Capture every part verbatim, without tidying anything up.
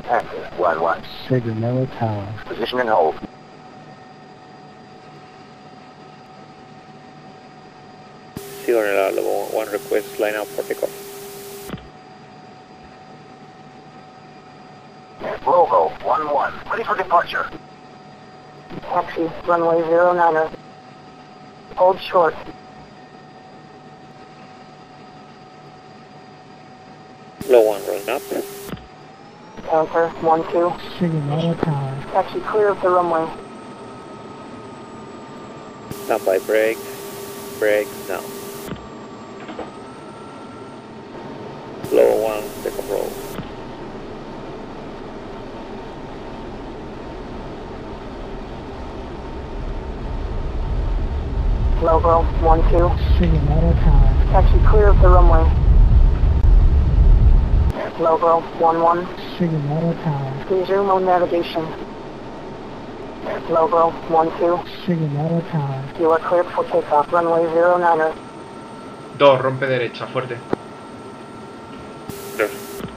Active, one one. Signal Tower. Position and hold. Signal level one request, line up for takeoff. Rogo, one one. Ready for departure. Taxi, runway zero niner. Hold short. Low one, rolling up. Panther, one two. Signal Tower. Taxi clear of the runway. Stand by brake. Brake now. Low one, takeoff roll. Logo, one two. Signal Tower. Taxi clear of the runway. Logo, one one. Signal Tower. Resume on navigation. Logo, one two. Signal Tower. You are cleared for takeoff, runway zero niner. Dos, rompe derecha, fuerte. Dos.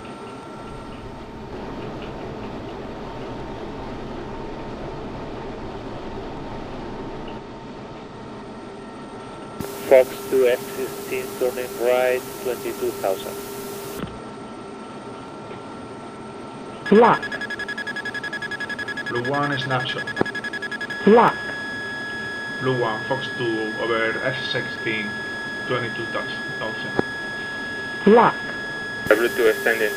Fox two F sixteen turning right, twenty-two thousand. Lock. Blue one, snapshot. Lock. Blue one, Fox two over F sixteen, twenty-two thousand. Lock. W two extending.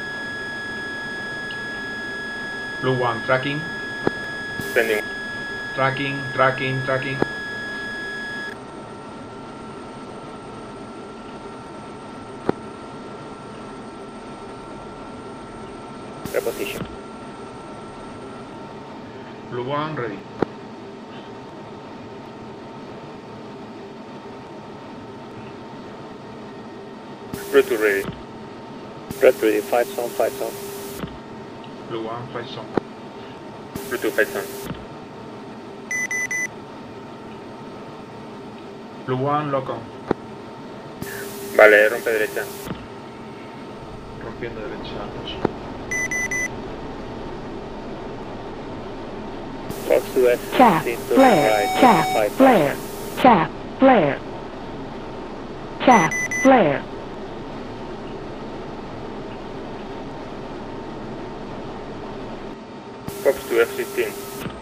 Blue one, tracking, Extending. tracking, tracking, tracking. Reposition. Blue one, ready. Red two ready. Red ready, fight zone, fight zone. Blue one, fight zone. Red two, fight zone. Blue one, lock on. Vale, rompe derecha. Rompiendo derecha. Fox two F Cap, sixteen turning flare, right, cap, twenty-five flare, thousand. cap, flare. Cap, flare. Fox two F sixteen.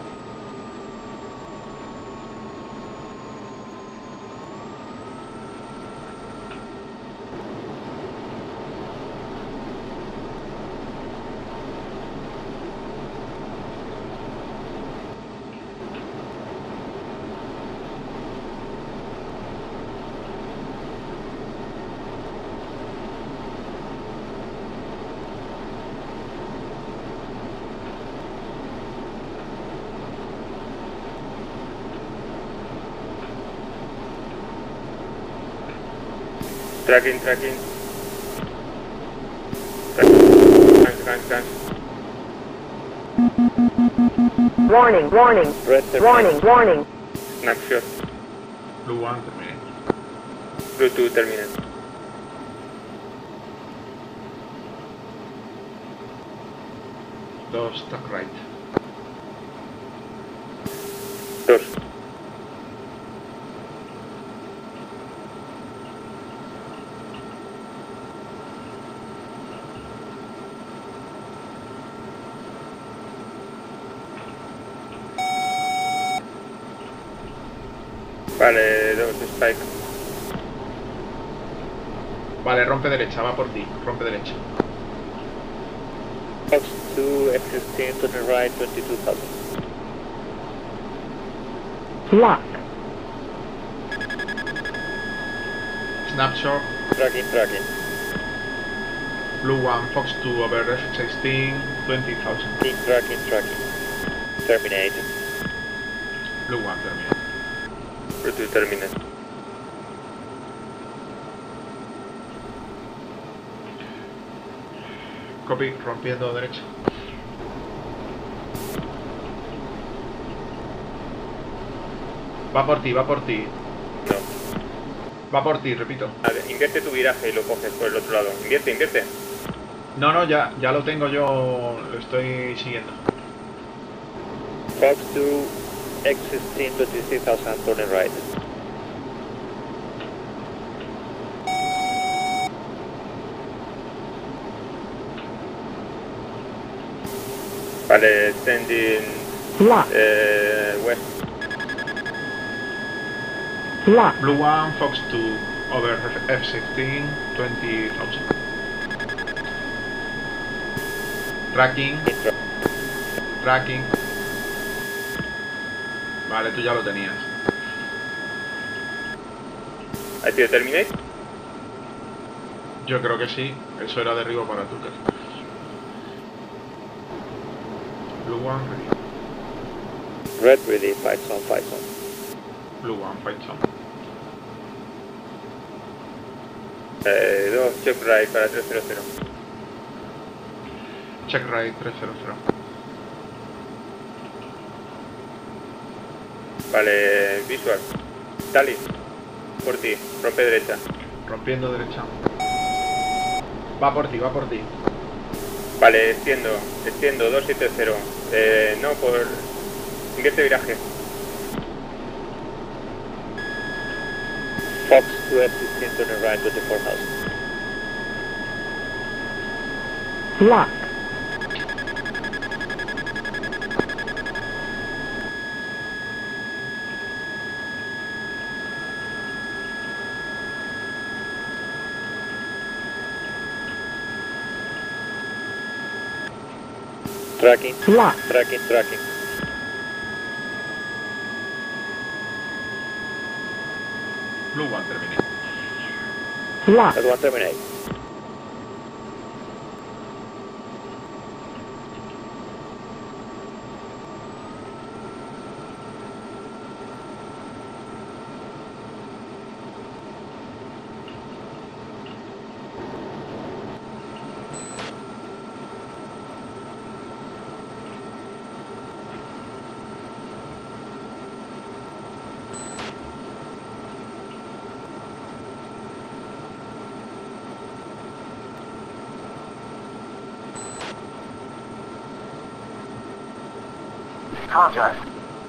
Tracking, tracking. Tracking, tracking, tracking. Warning, warning. Red Warning, warning. Snapshot. Blue one, terminate. Blue two terminate. Dos, tack right. Dos. Vale, dos spike. Vale, rompe derecha, va por ti. Rompe derecha. Fox two F sixteen turning right, twenty-two thousand. Lock. Snapshot. Tracking, tracking. Blue one, Fox two over F sixteen, twenty thousand. Keep tracking, tracking. Terminate. Blue one, terminate. Blue two terminate. Copy, rompiendo derecha. Va por ti, va por ti. No. Va por ti, repito. Vale, invierte tu viraje y lo coges por el otro lado. Invierte, invierte. No, no, ya, ya lo tengo yo, lo estoy siguiendo. Fox two, X sixteen, twenty-six thousand, turning right. Vale, sending Lock. eh, west. Lock. Blue one, Fox two, over F sixteen, twenty thousand. Tracking, Intro. tracking. Vale, tú ya lo tenías. ¿Ha sido terminate? Yo creo que sí, eso era derribo para Tucker. Blue one, ready. Red ready, fight zone, fight zone. Blue one, fight zone. Eh, dos, check right para tres cero cero. Check right, tres cero cero. Vale, visual. Tali, por ti, rompe derecha. Rompiendo derecha. Va por ti, va por ti. Vale, extiendo, extiendo, dos siete cero. Eh, no, por... Invierte viraje. Fox two F sixteen, turning right, twenty-four thousand. Lock. Tracking, Lock. tracking, tracking. Blue one, terminé. Lock. That one terminate. Contact.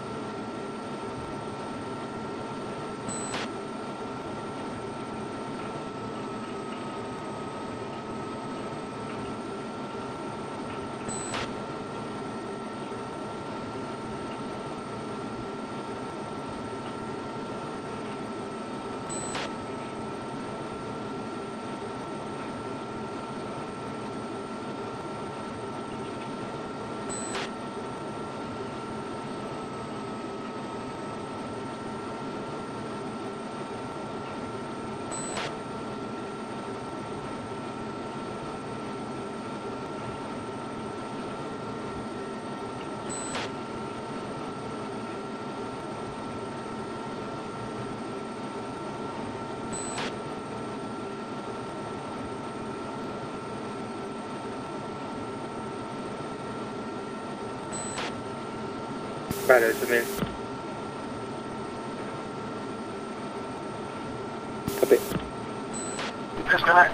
Vale, ocho mil. Copy. Disconnect.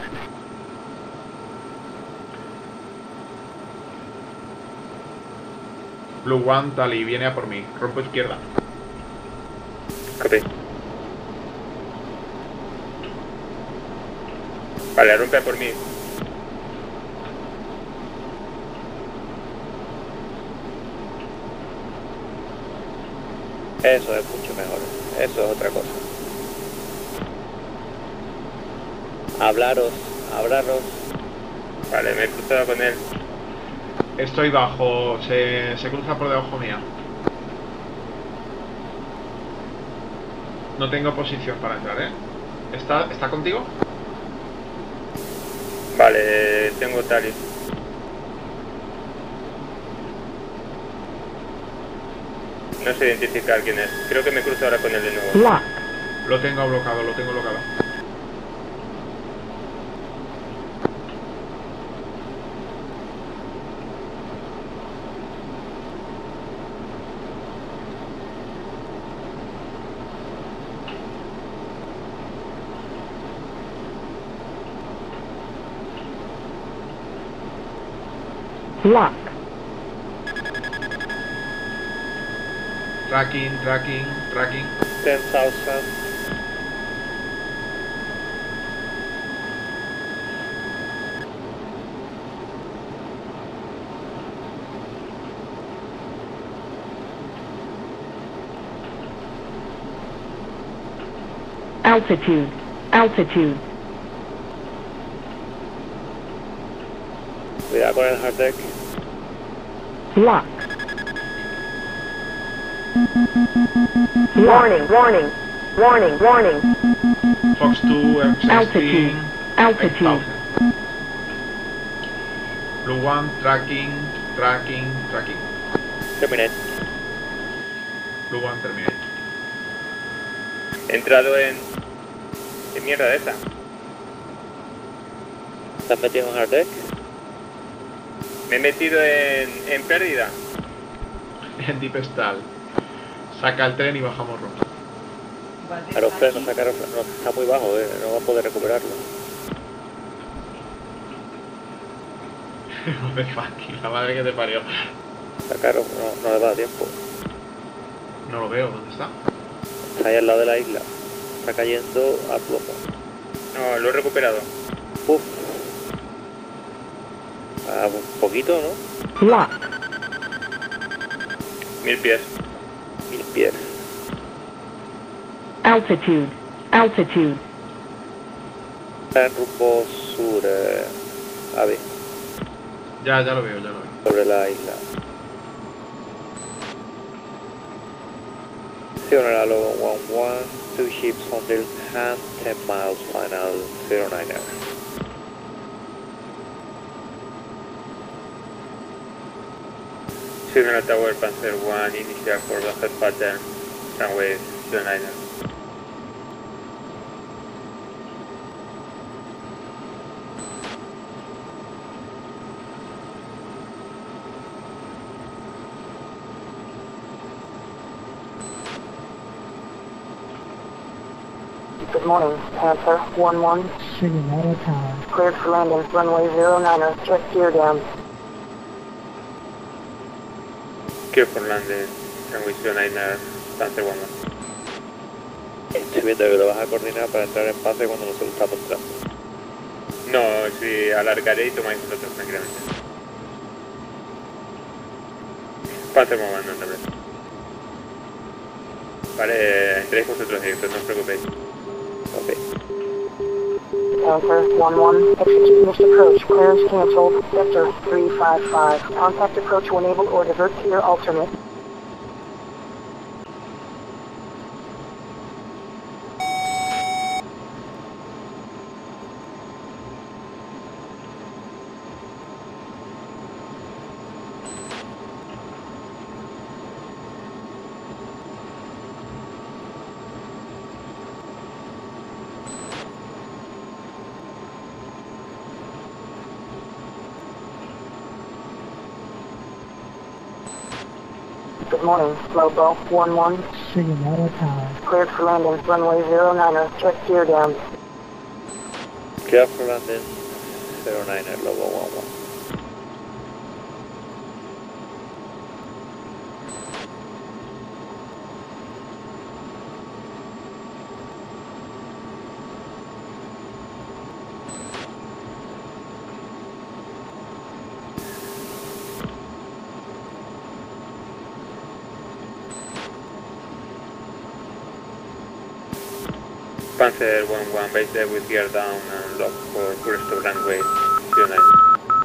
Blue one, Tali, viene a por mí. Rompo izquierda. Copy. Vale, rompe por mí. Eso es mucho mejor. Eso es otra cosa. Hablaros, hablaros. Vale, me he cruzado con él. Estoy bajo, se, se cruza por debajo mía. No tengo posición para entrar, ¿eh? ¿Está, ¿está contigo? Vale, tengo Tali. No sé identificar quién es. Creo que me cruzo ahora con él de nuevo. Lock. Lo tengo bloqueado, lo tengo bloqueado. Lock. Tracking, tracking, tracking. ten thousand. Altitude. Altitude. Cuidado con el hard deck. Lock. Warning, warning, warning, warning. Fox two, M sixteen. Altitude. Altitude. Blue one, tracking, tracking, tracking. Terminate. Blue one, terminate. He entrado en... ¿Qué mierda es esa? ¿Estás metido en hard deck? Me he metido en, en pérdida. En Deep Stall. Saca el tren y bajamos rumbo. Claro, freno, sacar no, está muy bajo, eh, no va a poder recuperarlo. Joder, fucking, la madre que te parió. Sacar no, no le da tiempo. No lo veo, ¿dónde está? Está ahí al lado de la isla. Está cayendo a plomo. No, lo he recuperado. Uf. Ah, un poquito, ¿no? Lock. Mil pies. Mil pies. Altitude. Altitude. Está en rumbo sur, eh, Ave, Ya, ya lo veo, ya lo veo. sobre la isla. General one one, two ships under hand, ten miles, final zero niner. Signal Tower Panzer one, initial for the head pattern, runway zero niner. Good morning, Panther one one, Signal Tower. cleared for landing, runway zero niner, check gear down. Clear for landing, runway zero niner, Panzer one one. Estoy viendo que lo vas a coordinar para entrar en pase cuando nosotros estamos entrando. No, si alargaré y tomáis vosotros tranquilamente. Panzer one one, no te preocupes. Vale, entréis vosotros directos, no os preocupéis. Ok. Panther one one, execute missed approach, clearance cancelled, vector three five five, contact approach when able or divert to your alternate. Good morning, Lobo one one, Signal Tower. cleared for landing, runway zero niner, check gear down. Clear for landing, zero niner, Lobo one one. Panzer one one, base there with gear down and lock for first to runway zero nine.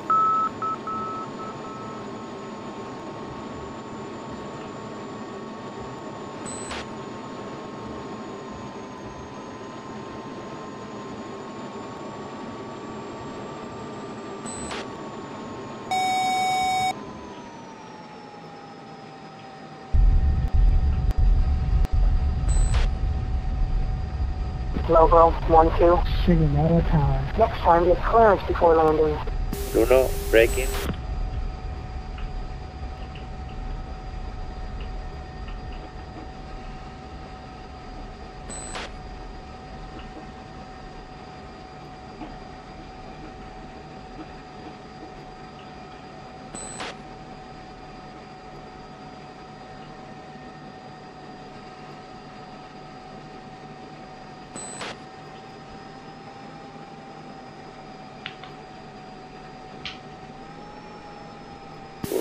Lobo one two, Signal Tower. next time get clearance before landing. Bruno, braking.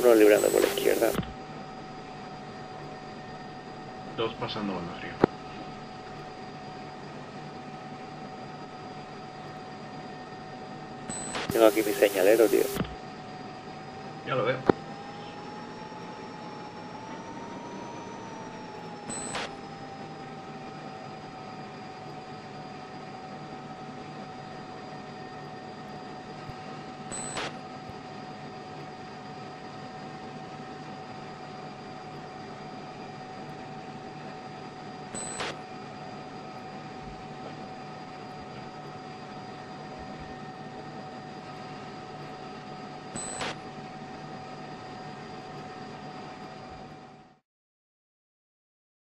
uno librando por la izquierda. Dos pasando banda fría. Tengo aquí mi señalero, tío. Ya lo veo.